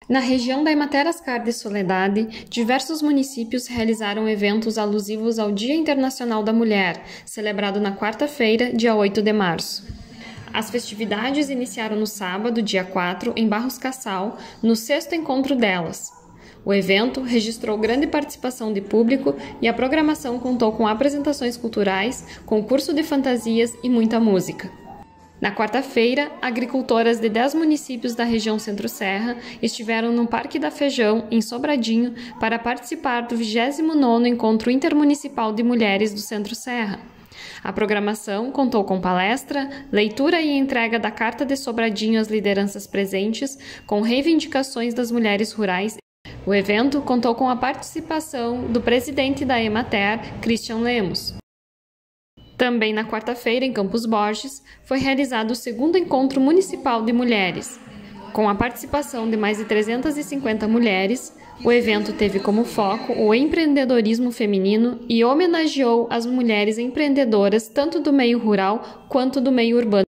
Na região da Emater Ascar de Soledade, diversos municípios realizaram eventos alusivos ao Dia Internacional da Mulher, celebrado na quarta-feira, dia 8 de março. As festividades iniciaram no sábado, dia 4, em Barros Cassal, no 6º encontro delas. O evento registrou grande participação de público e a programação contou com apresentações culturais, concurso de fantasias e muita música. Na quarta-feira, agricultoras de 10 municípios da região Centro-Serra estiveram no Parque da Feijão, em Sobradinho, para participar do 29º Encontro Intermunicipal de Mulheres do Centro-Serra. A programação contou com palestra, leitura e entrega da Carta de Sobradinho às lideranças presentes, com reivindicações das mulheres rurais. O evento contou com a participação do presidente da Emater, Christian Lemos. Também na quarta-feira, em Campos Borges, foi realizado o 2º Encontro Municipal de Mulheres. Com a participação de mais de 350 mulheres, o evento teve como foco o empreendedorismo feminino e homenageou as mulheres empreendedoras tanto do meio rural quanto do meio urbano.